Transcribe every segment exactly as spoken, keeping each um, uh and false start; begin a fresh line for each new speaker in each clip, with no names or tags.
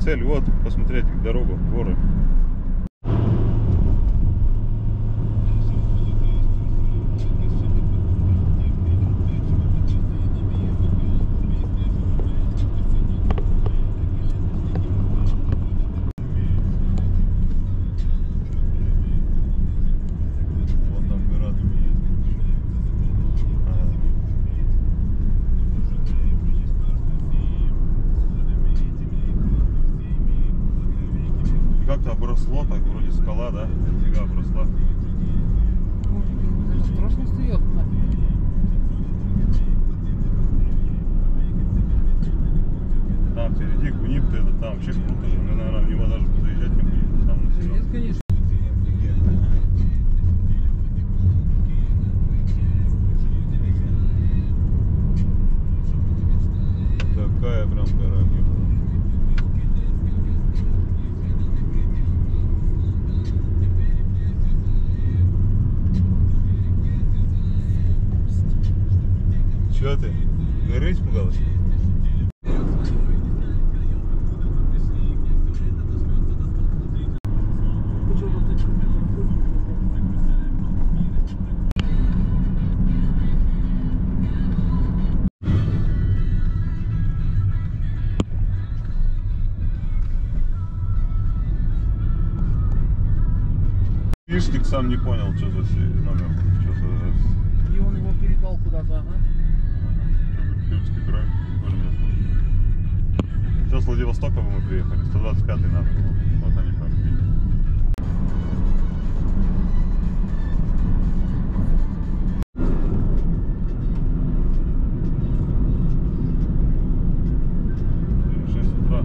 цель. Вот, посмотреть дорогу, горы. Как-то обросло, так вроде скала, да? Фига обросла.
Даже страшно стоять.
Там впереди Кунипты, это там вообще круто же. Мы, наверное, в него даже заезжать не будем. Там
Нет, конечно.
Такая прям гора. Чё ты? Горы испугалась? Вишник сам не понял, что за номер. Что за...
И он его передал куда-то, ага.
Пермский край. Сейчас с Владивостока мы приехали, сто двадцать пятый надо было. Вот они как. шесть утра.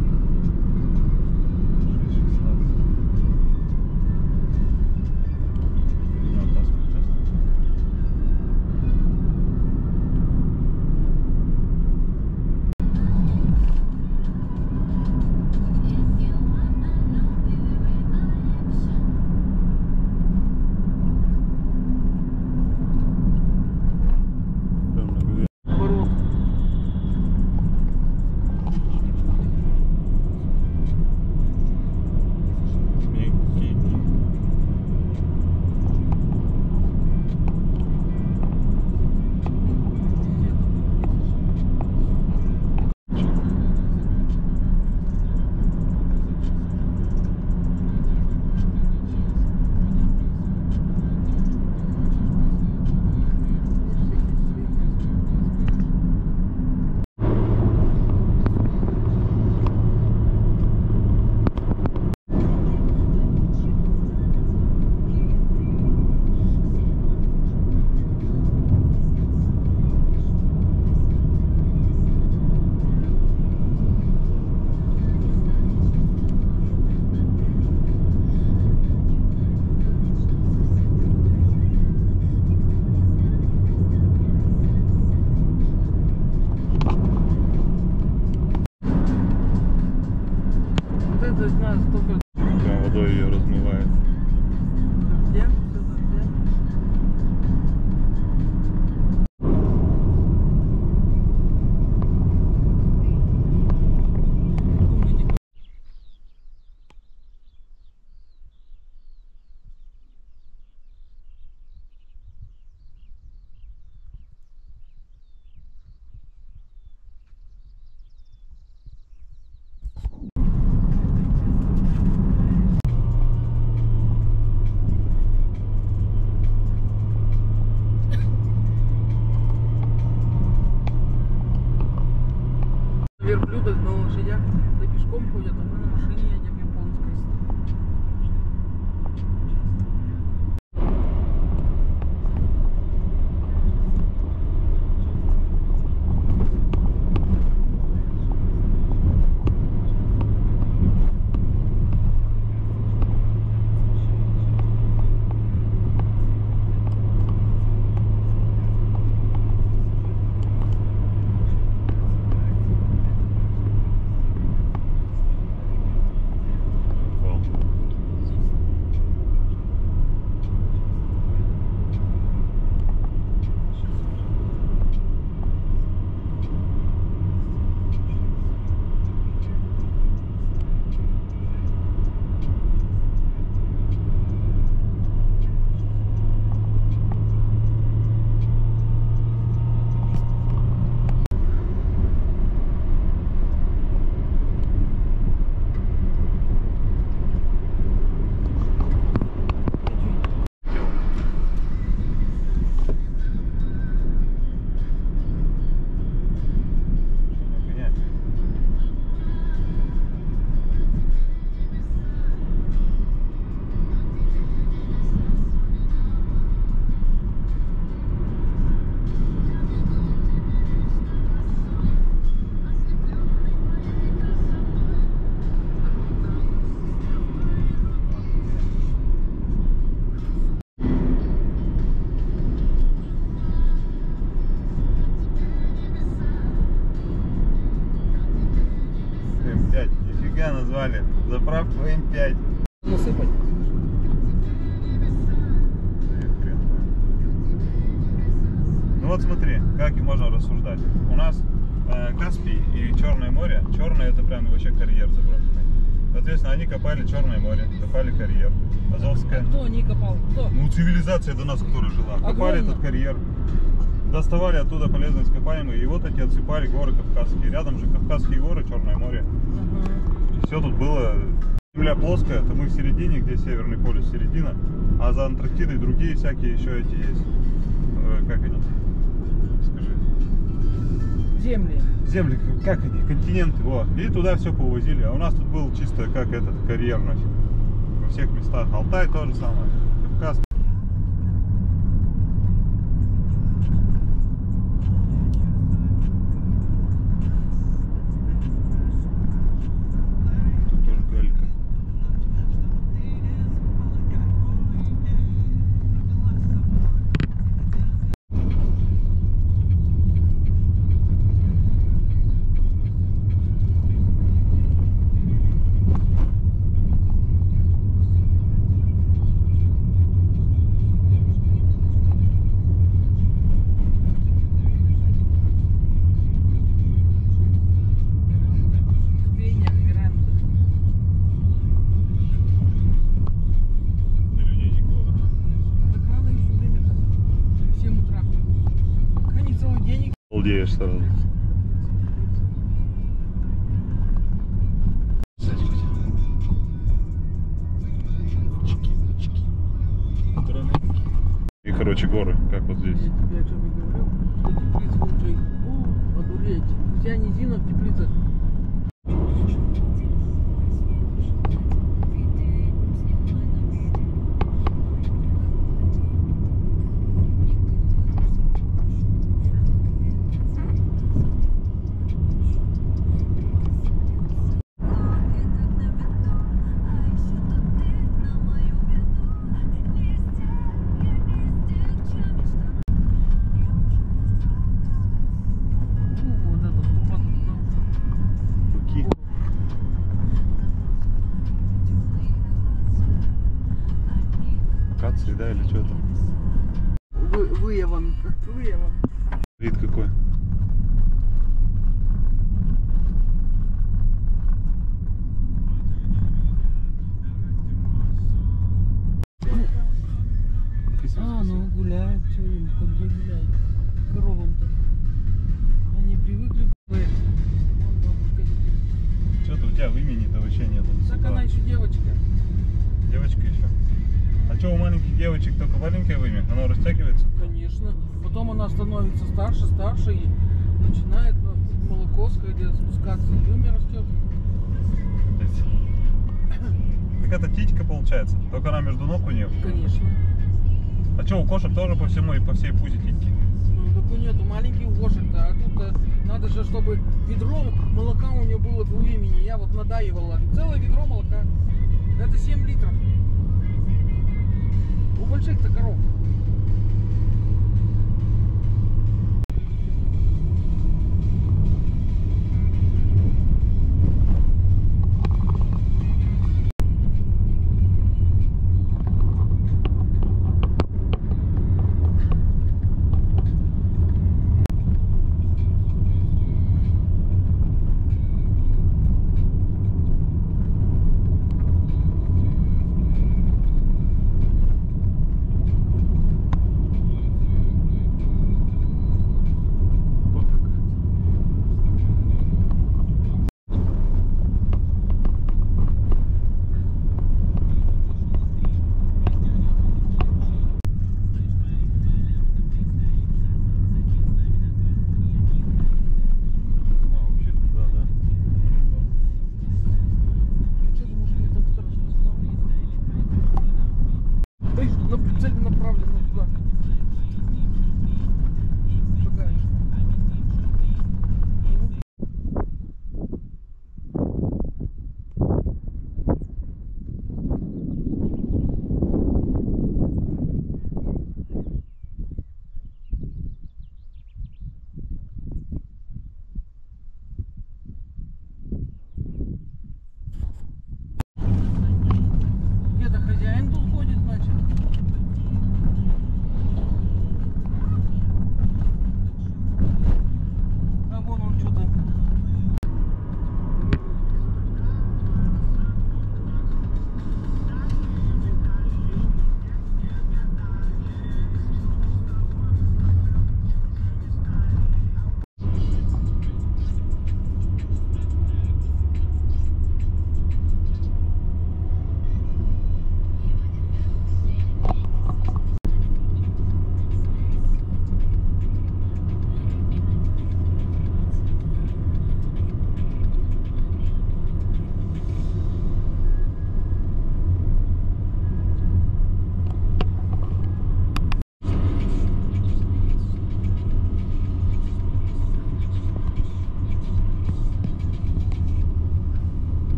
Это нас только...
Прям водой ее размывает.
Где? Все совсем.
пять.
Насыпать.
Ну вот смотри, как и можно рассуждать. У нас э, Каспий и Черное море. Черное это прям вообще карьер заброшенный. Соответственно, они копали Черное море, копали карьер. Азовское.
А кто не копал? Кто?
Ну, цивилизация до нас, которая жила. Копали
Огромно.
этот карьер. Доставали оттуда полезные ископаемые. И вот эти отсыпали горы Кавказские. Рядом же Кавказские горы, Черное море.
Ага.
Все тут было. Земля плоская, то мы в середине, где Северный полюс, середина. А за Антарктидой другие всякие еще эти есть. Э, как они? Скажи.
Земли.
Земли, как они? Континенты, вот. И туда все повозили. А у нас тут был чисто как этот карьер нафиг. Во всех местах. Алтай то же самое. Кавказ. Тут тоже галька.
Веня, веранда.
И людей никого.
Так рано еще время-то. В семь утра. Как они целый день.
Балдеешь сразу. И, короче, горы, как вот здесь.
Я тебе о чем и говорил. Что теплицы лучше. О, одуреть. Вся низина в теплицах. Ну, вот это труба.
Руки. Кации, да, или что там?
Вы, выяван. Выяван.
Вид какой.
А, ну гуляют, что им, хоть где гуляют. Коровам-то. Они привыкли. Вон бабушка сидит.
Что-то у тебя в имени-то вообще нету.
Так она еще девочка.
Девочка еще. А что у маленьких девочек только маленькое вымя? Оно растягивается?
Конечно. Потом она становится старше, старше и начинает ну, молоко где спускаться. И вымя растет.
Так это титька получается. Только она между ног у нее.
Конечно.
А что, у кошек тоже по всему и по всей пузе титьки?
Ну, так нету маленьких кошек-то, а тут надо же, чтобы ведро молока у нее было в имени. Я вот надаивала. Целое ведро молока. Это семь литров. У больших-то коров.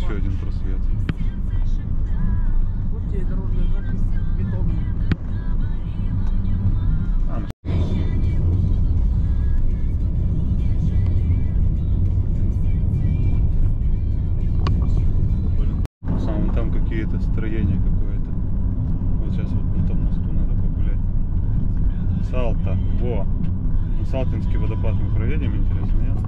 еще один просвет.
Вот тебе дорожный знак бетонный.
А, ну... Блин, там какие-то строения какое-то. Вот сейчас вот на том мосту надо погулять. Салта, во! На Салтинский водопад мы проедем, интересно, нет?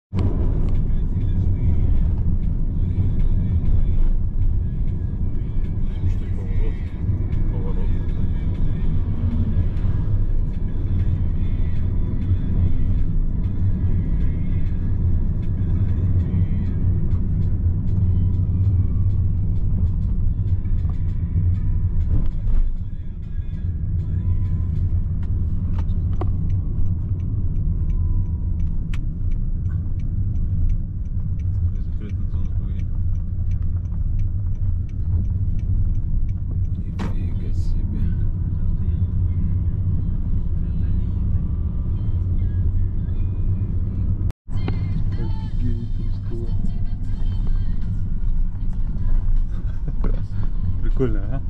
Прикольно, ага.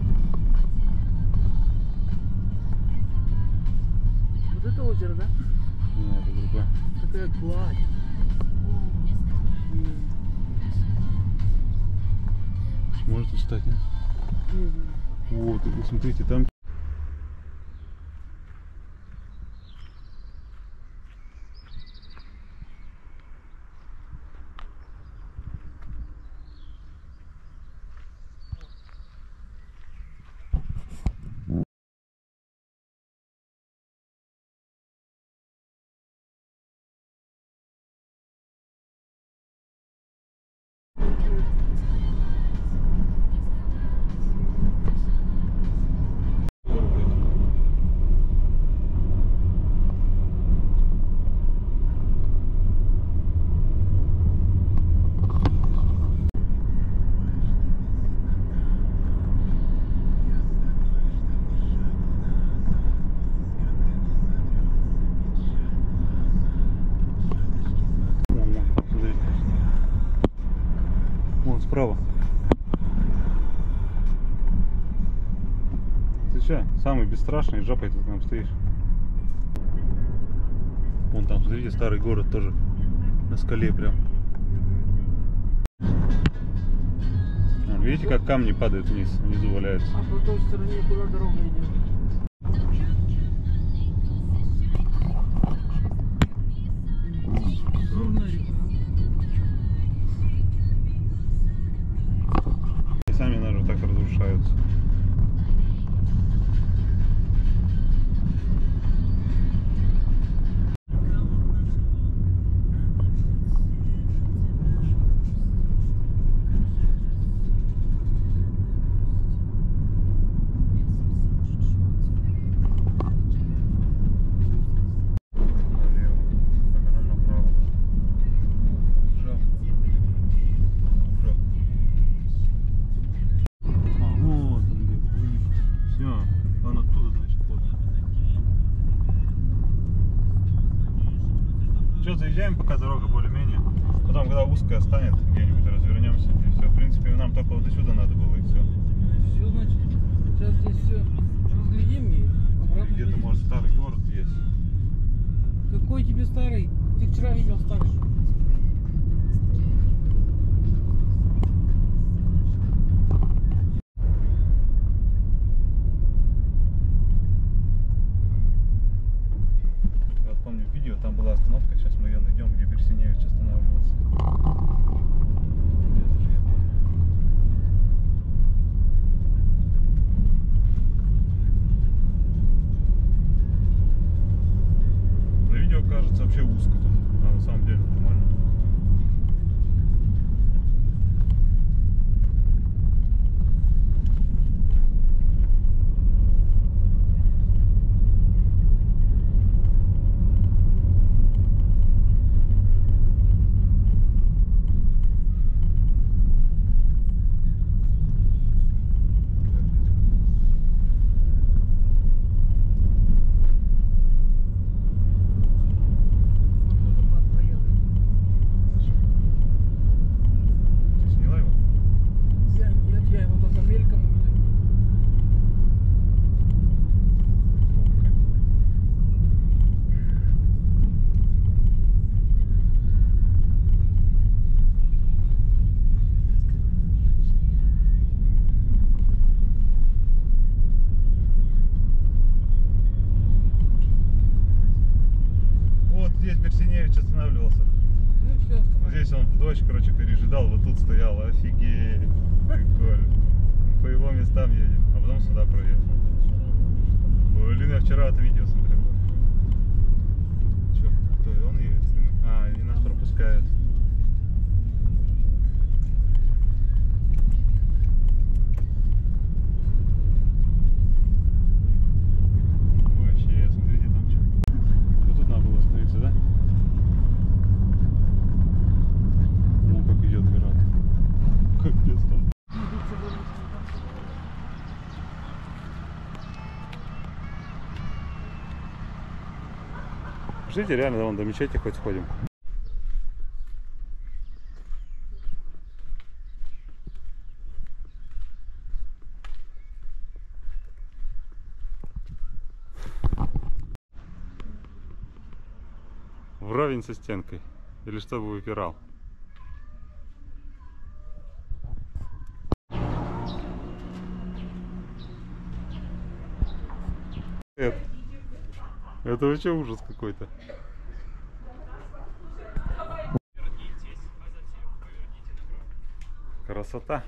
Вот это озеро, да?
Нет, это другое.
Такая гладь.
Может встать, нет?
Не знаю.
Вот, смотрите, там. Вон справа. Ты че, самый бесстрашный, жопой тут там стоишь. Вон там, смотрите, старый город тоже на скале прям. Вон, видите, как камни падают вниз, внизу валяются.
А по той стороне куда дорога идет? Горная река.
И сами даже так разрушаются. Заезжаем, пока дорога более-менее. Потом, когда узкая станет, где-нибудь развернемся и все. В принципе, нам только вот до сюда надо было и все.
Все, значит, сейчас здесь все разглядим и обратно.
Где-то, может, старый город есть.
Какой тебе старый? Ты вчера видел старый.
Видео, там была остановка, сейчас мы ее найдем, где Берсеневич останавливался. На видео кажется вообще узко тут, а на самом деле нормально. Берсеневич останавливался.
Ну и все.
Вот здесь он в дождь, короче, пережидал, вот тут стоял, офигеть, прикольно. По его местам едем, а потом сюда проехал. Блин, я вчера это видео смотрел. Че, кто он едет? А, они нас пропускают. Вообще, смотрите там что. Вот тут надо было остановиться, да? О, как идет град. Капец там. Пошлите, реально, да, вон до мечети хоть сходим. Вровень со стенкой. Или чтобы выпирал. Это, это вообще ужас какой-то. Красота.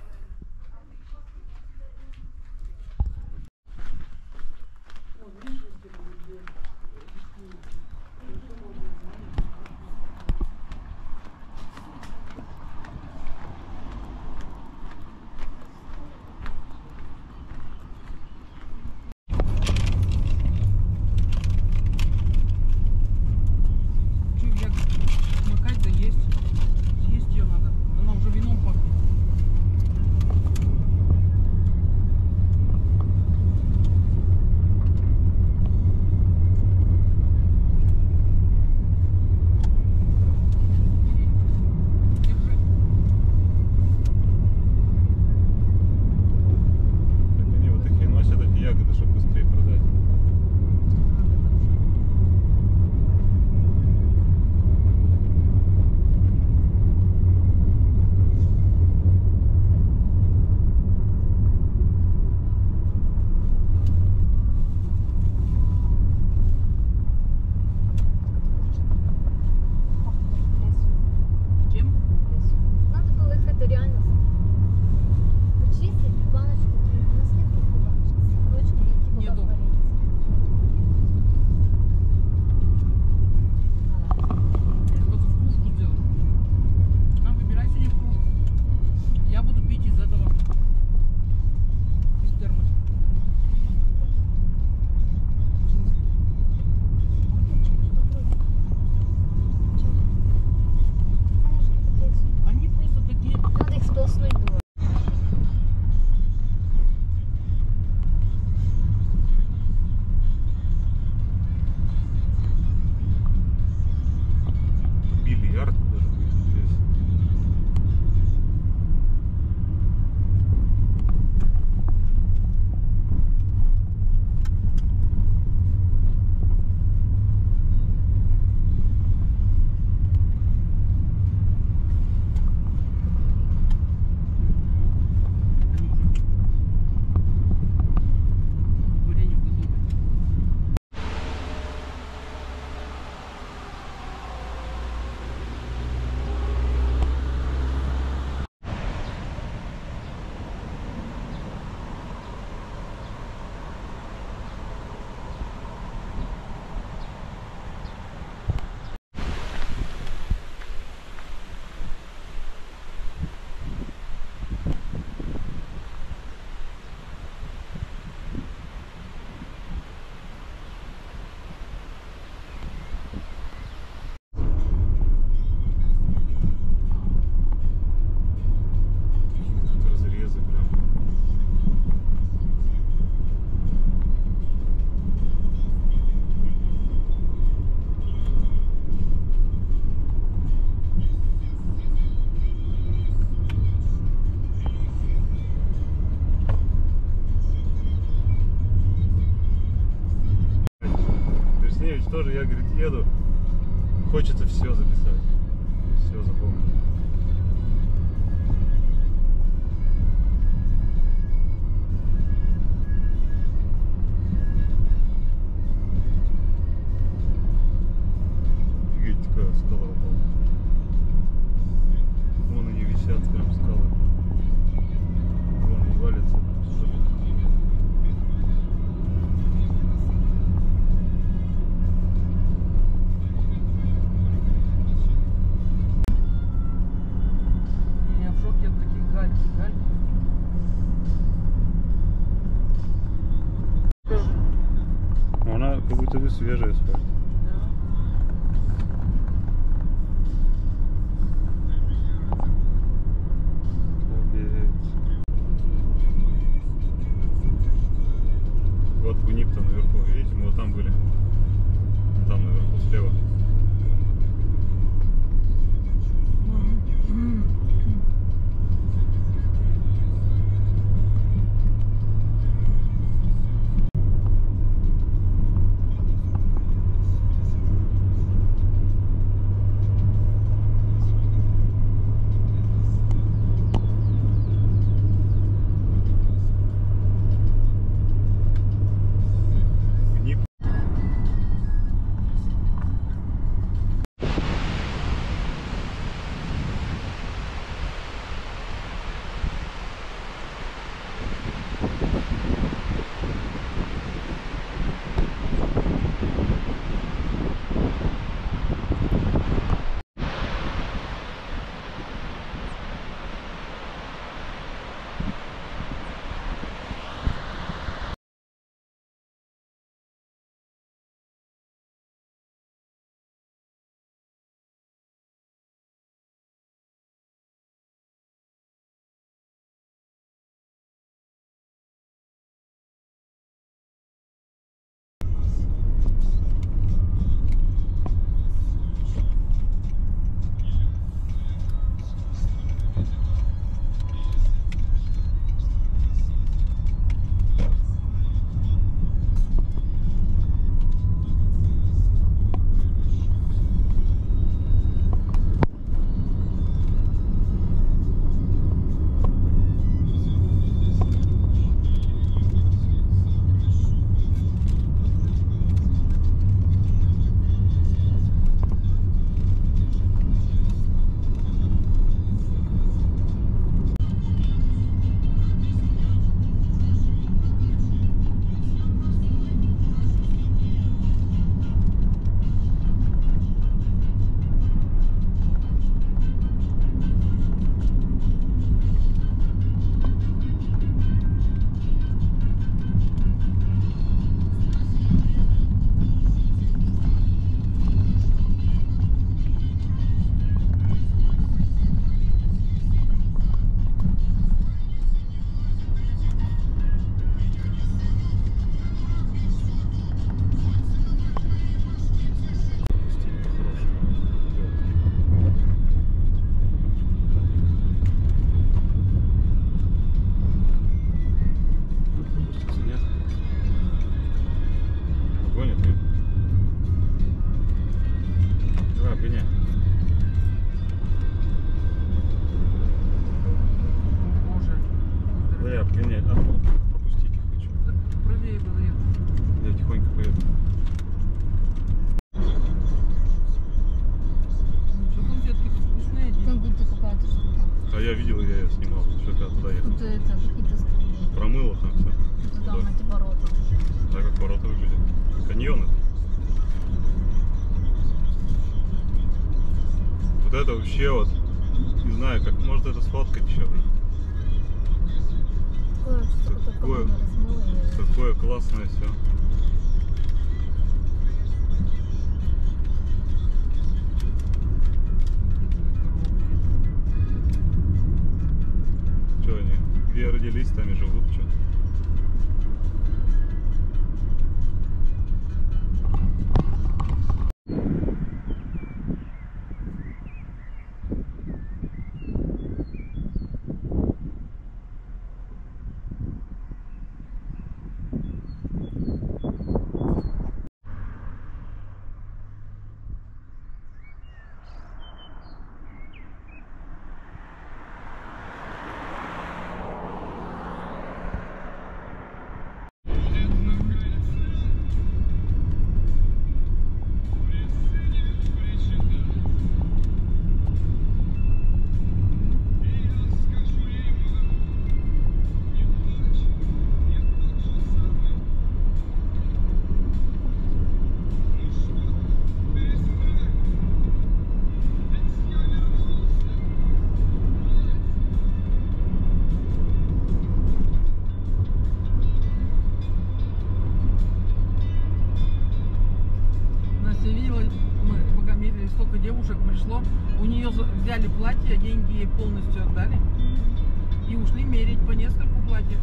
Тоже я, говорит, еду, хочется все записать, все запомнить. Видите, скала упала. Вон они висят, прям скалы. Вон и валится.
Я в шоке от таких гальк. Гальк.
Она как будто бы свежая асфальт. Вот в нип там наверху, видите, мы вот там были. Там наверху слева. Я видел, я ее снимал, еще когда туда ехал.
Тут это, какие-то ступени.
Промыло там все.
Туда, на эти ворота.
Да, как ворота выглядят. Каньоны. Вот это вообще вот, не знаю, как может это сфоткать еще.
Какое,
какое, какое классное все. Что они? Где родились, там и живут, что?
смотрели, столько девушек пришло. У нее взяли платье, деньги ей полностью отдали. И ушли мерить по нескольку платьев.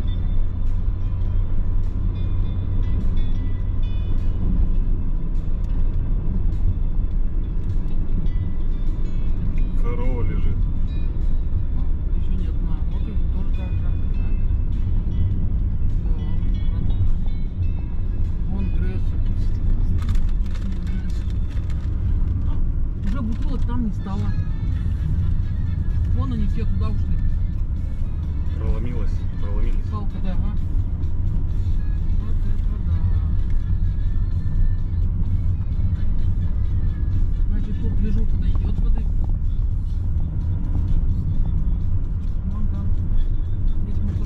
Корова лежит.
Ну, еще не одна. Вот и тоже так жарко, да? Да, вон Гресса. Уже бутылок там не стало. Вон они все туда ушли.
Проломилась, проломились.
Палка, да, ага. Вот это да. Значит, тут движуха дойдет воды. Вон там. Здесь мотоцикл.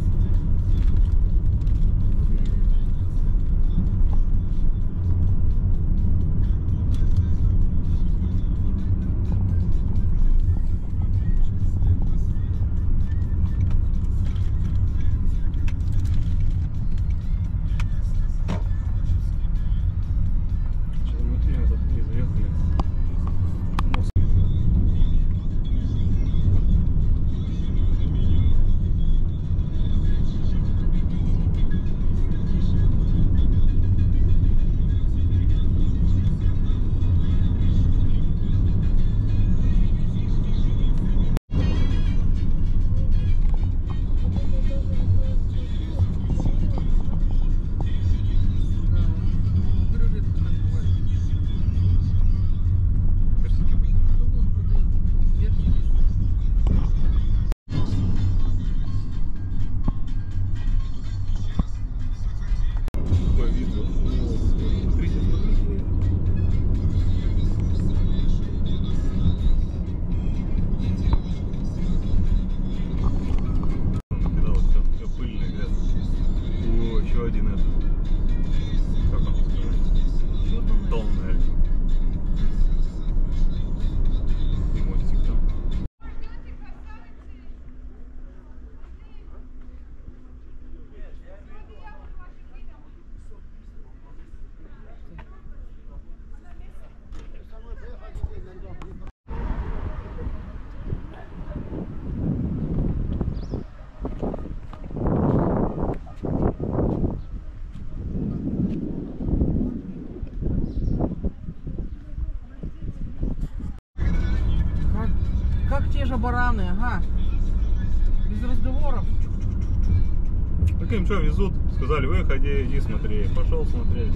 Как те же бараны, ага. Без разговоров.
Так им что, везут? Сказали, выходи, иди смотри. Пошел смотреть.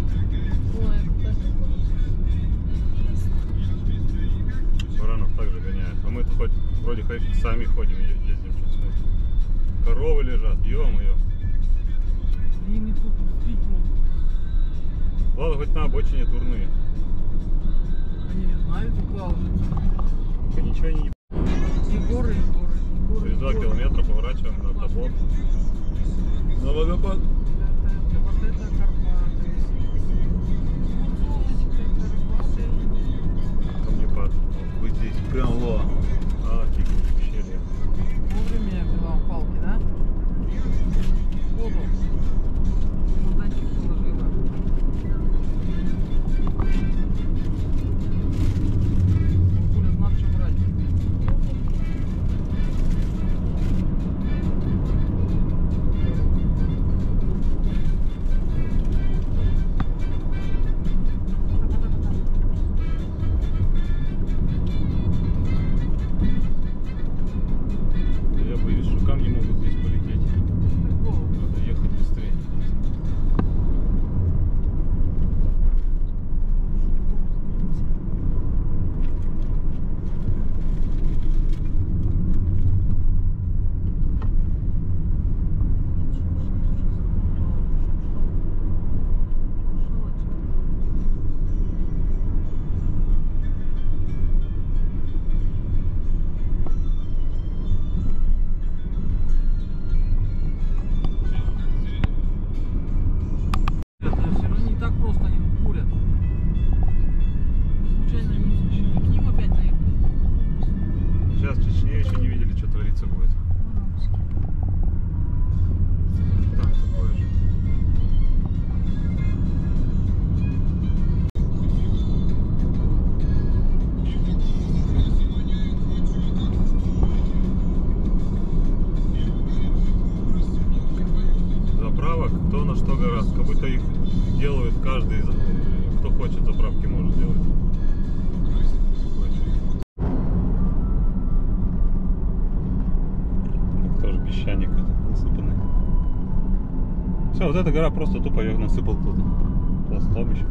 Баранов также гоняют. А мы-то хоть вроде хоть сами ходим, ездим чуть смотрим. Коровы лежат, ё-моё.
Ими тут действительно.
Ладно, хоть на обочине дурные.
Они не знают, куда ложиться.
Я ничего не...
И горы, и горы, и горы.
Через два километра поворачиваем на Тобор. На водопад.
Это, вот это Карпаты. Гуцулочка, Карпаты.
Камнепад. Вот здесь прям во. А, тихо, ущелье.
Вовремя я взяла палки, да? Воду. Чемоданчик положила. Бабуля, знает, что брать.
Я боюсь, что камни могут здесь полететь. Надо ехать быстрее.
Все равно не так просто они тут курят. Мы случайно не, не к ним опять заехали?
Сейчас в Чечне еще не видели, что твориться будет. Там такое же. как будто их делают каждый, кто хочет заправки может делать. Тоже песчаник насыпанный. Все, вот эта гора просто тупо ее насыпал кто-то пластом еще.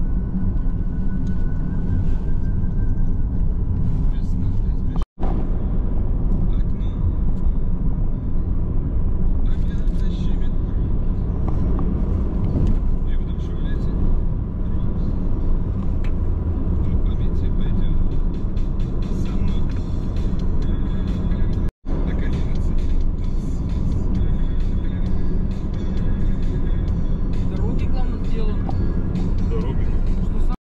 Дороги, главное, сделаны.
Дороги.
Что сам...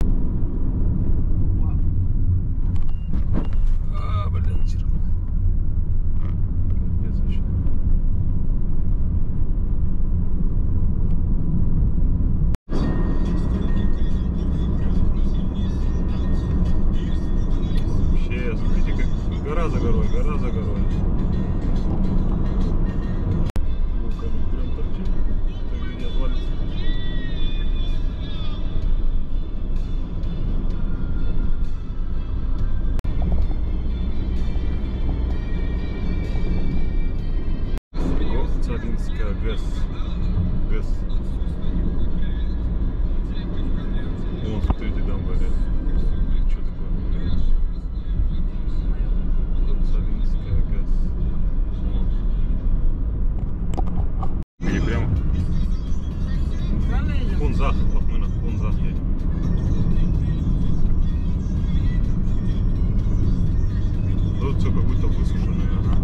А, блин, черкнул.
Капец вообще. Вообще, смотрите, как гора за горой, гора за горой. Лука прям торчит, так не отвалится. Царинская ГЭС. ГЭС. Вон, смотрите, там горят. Что такое? Царинская ГЭС. Вон. И прямо
Правильно я едем?
Кунзах. Вот мы на Кунзах едем. Тут все как будто высушенное, ага.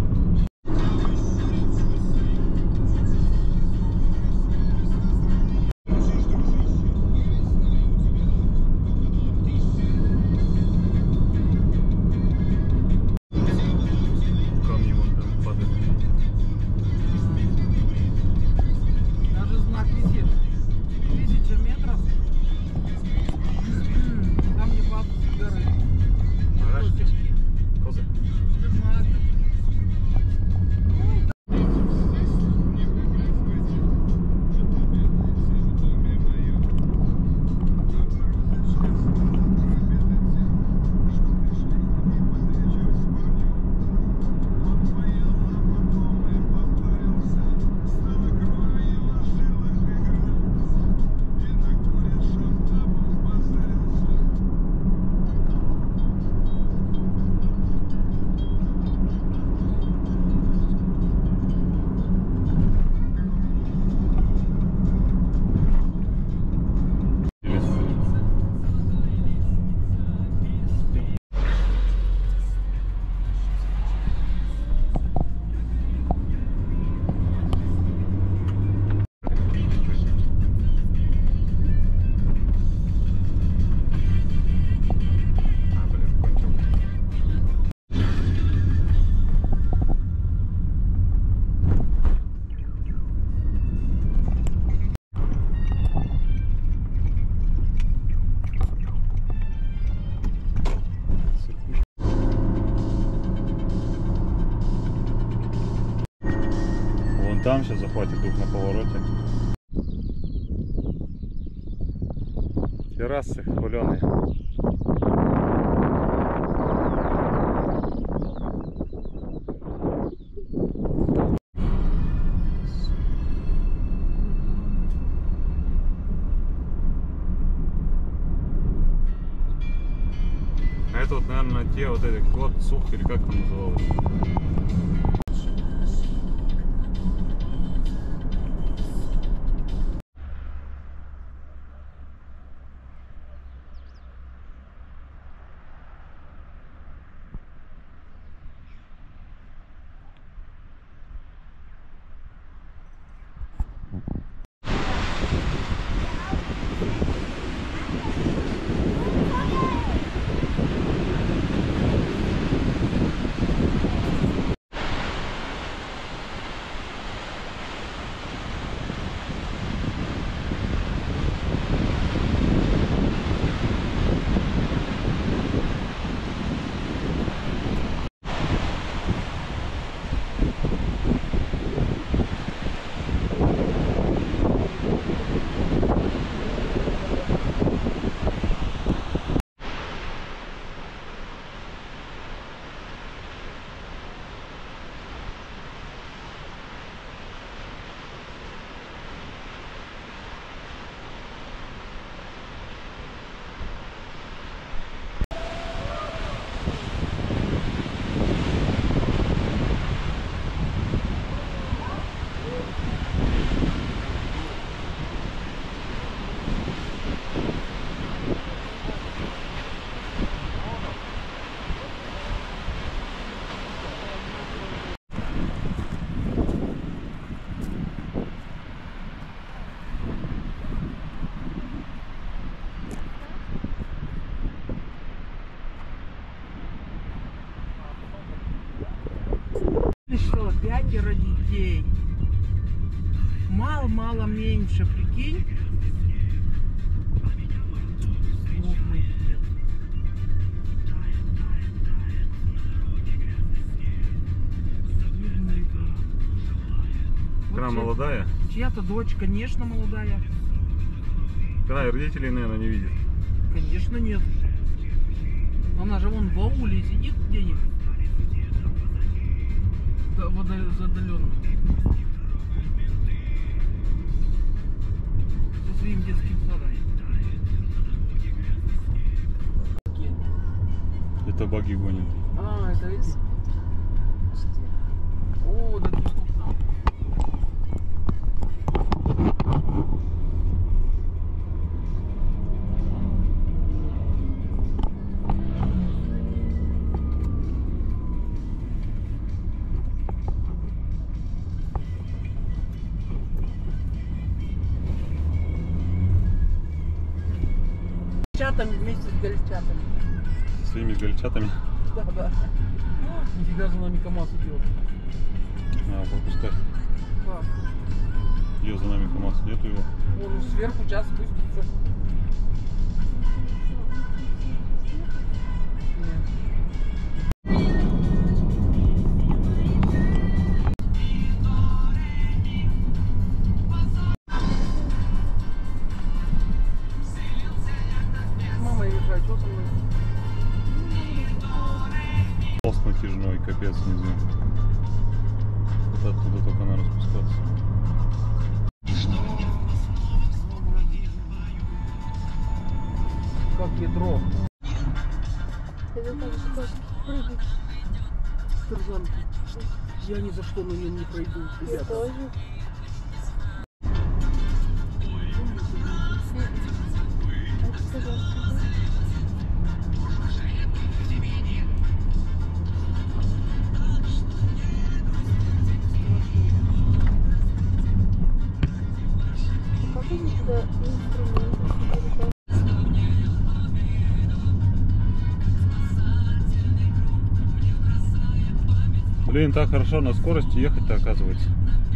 Камни вон прям падают.
Даже знак висит. Тысяча метров. Там не падают с горы.
Ага.
Косточки.
Козы.
Знак.
А, блин, кончил. Вон там сейчас захватит дух на повороте. Террасы хваленые. А это вот, наверное, те вот эти кот, сух или как там называлось.
Ты что, пятеро детей? Мало-мало меньше, прикинь? Бог мой дед. Видно это. Вот
Она
чья-
молодая.
Чья-то дочь, конечно, молодая.
Она и родителей, наверное, не видит.
Конечно, нет. Она же вон в ауле сидит где-нибудь. Да, в отдаленном. Со своим детским садом.
Это баги гонит.
А, это эти. О, да ты сколько. Гольчатами вместе с гольчатами.
Своими гольчатами.
Да, да. Нифига за нами КамАЗ идет.
Надо пропускать.
Да.
Ее за нами КамАЗ. Нету его.
Он сверху сейчас спустится. Мама решает, что со мной?
Мост натяжной, капец, внизу. Вот оттуда только надо спускаться.
Как ядро.
Это так же как прыгать.
Тарзанки. Я ни за что на нем не пройду,
Я
ребята.
тоже. А ты согласна? Покажи мне туда инструменты.
Блин, так хорошо на скорости ехать-то оказывается.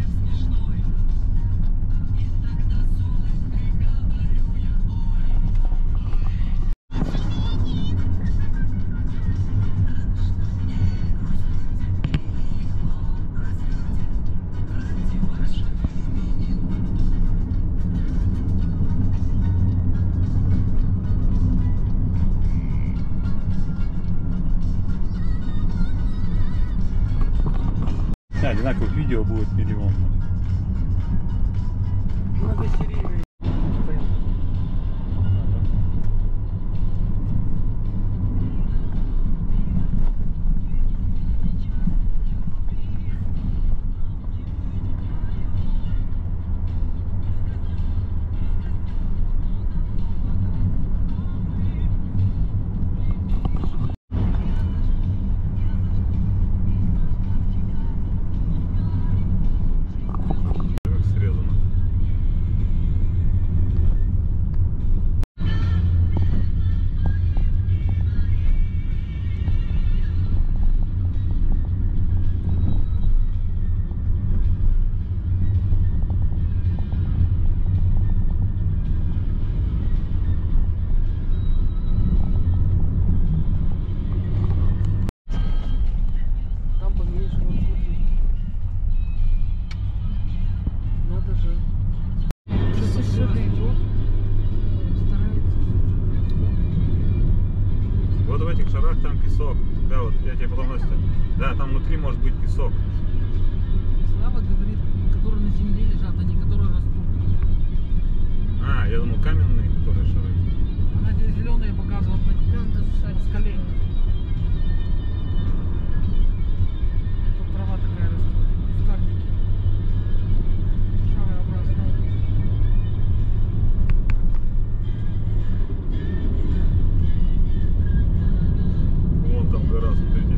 Да, одинаковых видео будет миллион.
Многосерийный.
Как срезано.
Там поменьше, вот смотри. Надо же. Что-то что-то идет. Старается.
Вот в этих шарах там песок. Да, вот я тебе потом Настя. Да, там внутри может быть песок.
Слава говорит, которые на земле лежат, а не которые растут.
А, я думал каменные, которые шары.
Она где зеленые показывает на
Там даже шарик.
скале. Тут трава такая растет. Кустарники. Шарообразные.
Вон там гора, смотрите.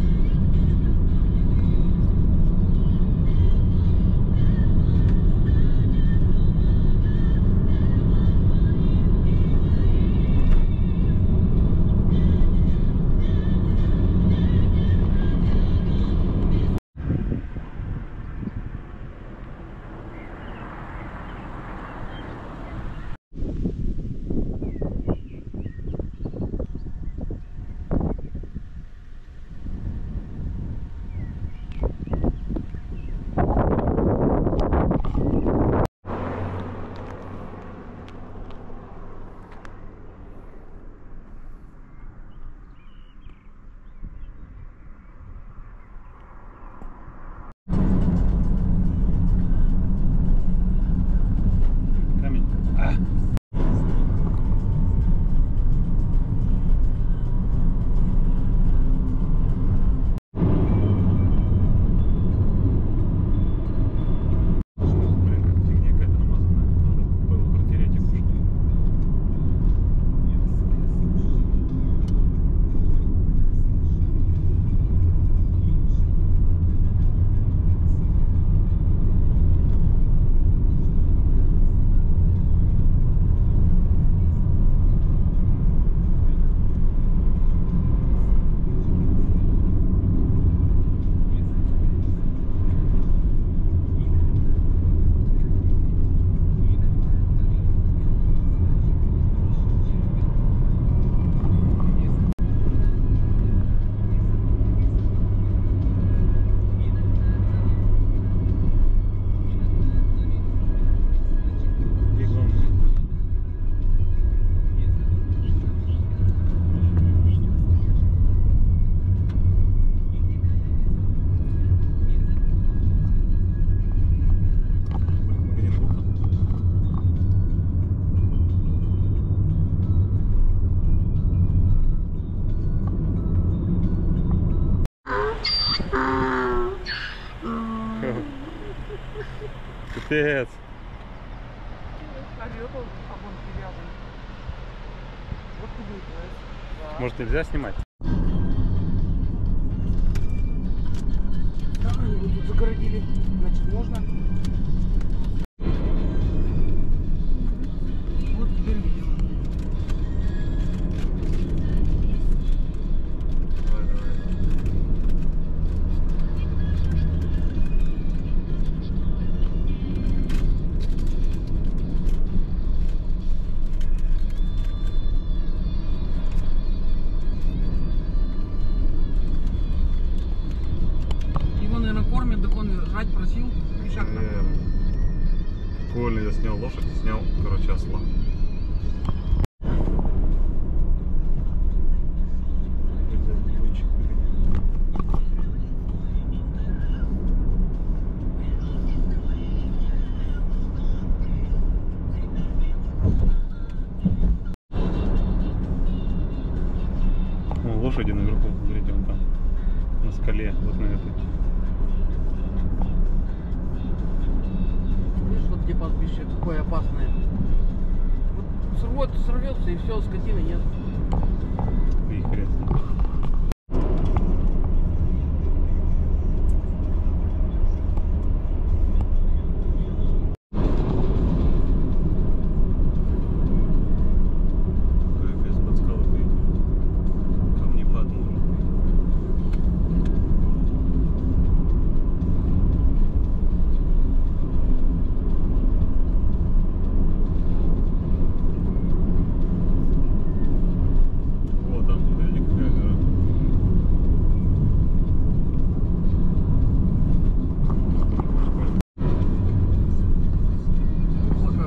Капец. Может, нельзя снимать?
Так, они вот тут загородили. Значит, можно. Вот теперь видим.
Давай, давай.
Его, наверное, кормят, так он жрать просил. Мешак там.
Наверное. Прикольно, я снял лошадь и снял, короче, осла. О, лошади наверху, смотрите, вон там, на скале, вот на этой.
Видишь, вот где пастбище, какое опасное. Вот сорвет, сорвется и все, скотины нет.
И хрен. Капец, под скалой камнепад может быть. Вот там, смотрите, какая гора.
Облако.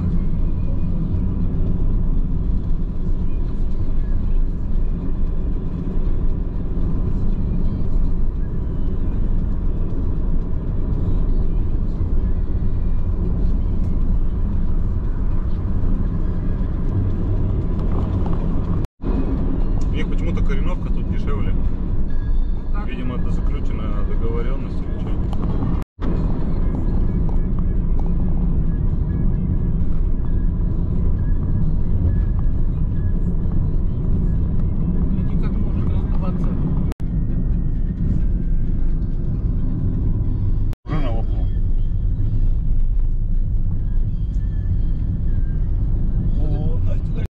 У них почему-то кореновка тут дешевле.
Вот так.
Видимо, это заключена договоренность или что.
Видите, как может раздаваться.
Уже на лопнул. О, Настя, дай.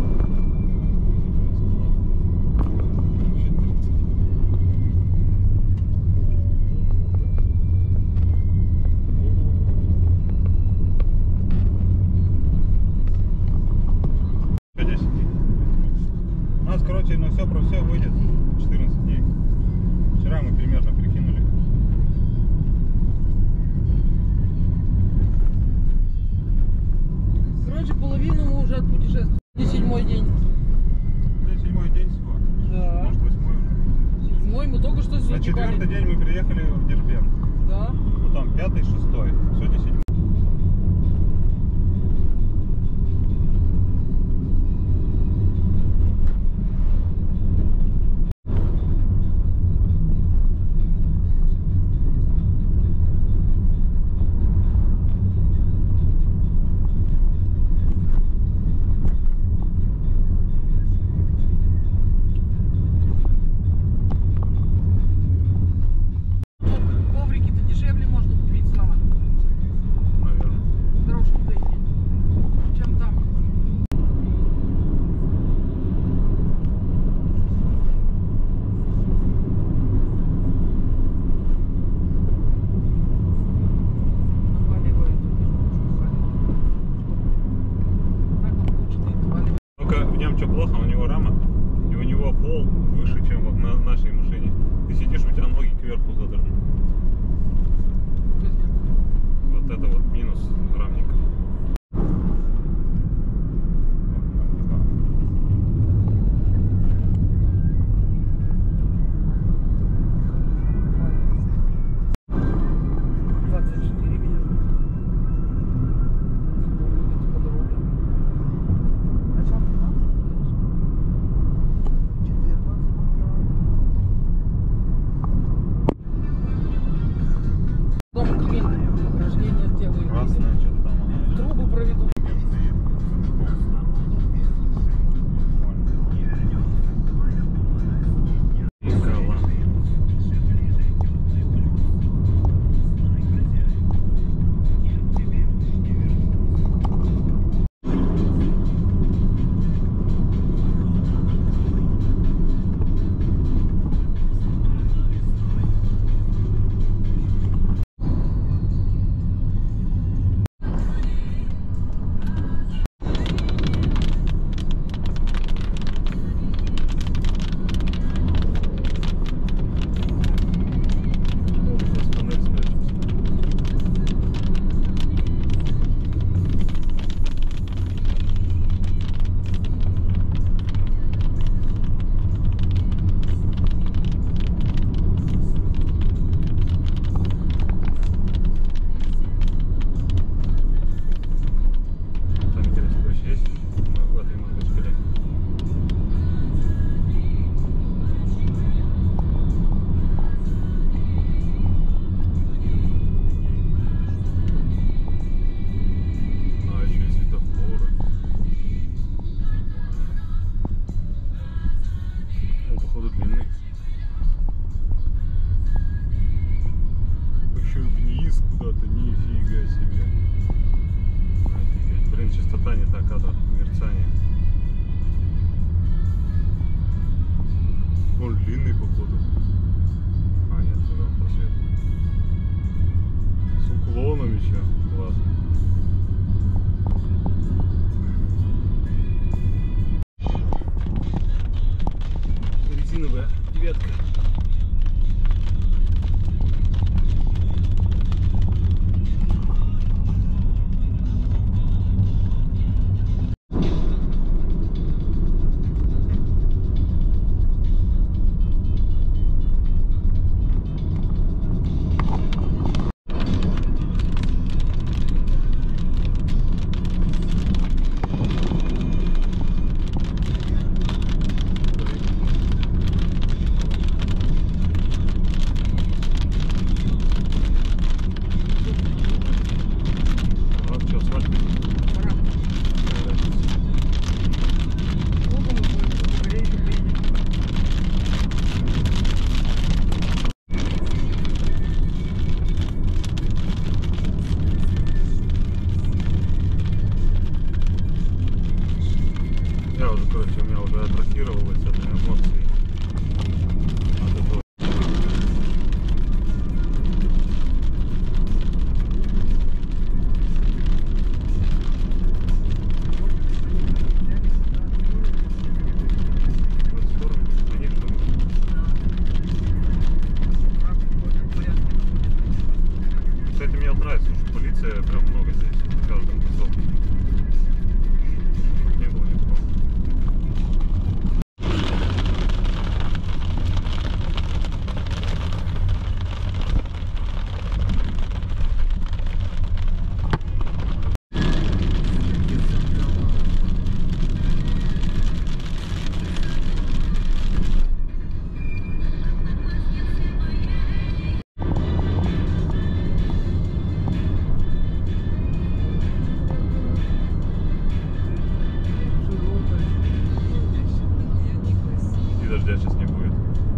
десять дней. У нас, короче, на все про все выйдет четырнадцать дней. Вчера мы примерно прикинули.
Короче, половину мы уже отпутешествовали. И седьмой день.
Это седьмой день всего.
Да.
Может, восьмой уже.
Седьмой мы только что
На
сегодня
четвертый день мы приехали в Дербент.
Да.
Потом пятый, шестой. Сегодня седьмой.
Ну, коврики-то дешевле можно купить стало.
Наверное.
Дорожки-то эти. Чем там. Наваливают. Так вот куча-то и наваливают.
Только в нем что плохо, у него рама, и у него пол выше, чем вот на нашей машине. Ты сидишь, у тебя ноги кверху задраны. Вот это вот минус рамника.
двадцать четыре меня. Где-то по дороге. А чем ты нам? четырнадцать.
Нифига себе. Офигеть. Блин, частота не та, кадр, мерцание. Он длинный, походу. А, нет, туда просвет. С уклоном еще. Классно. Резиновая девятка. Я уже, короче, у меня уже атрофировалась от эмоций. От этого. В эту сторону? Конечно. Кстати, мне вот нравится, что полиция прям много здесь, в каждом поселке. Не было никого. Дождя сейчас не будет.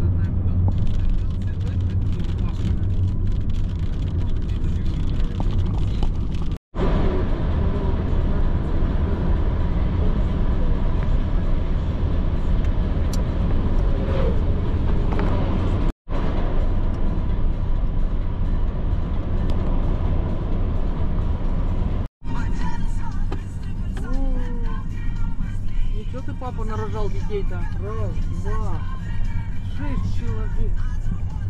Ничего ты, папа, нарожал детей-то? Раз, два, шесть человек.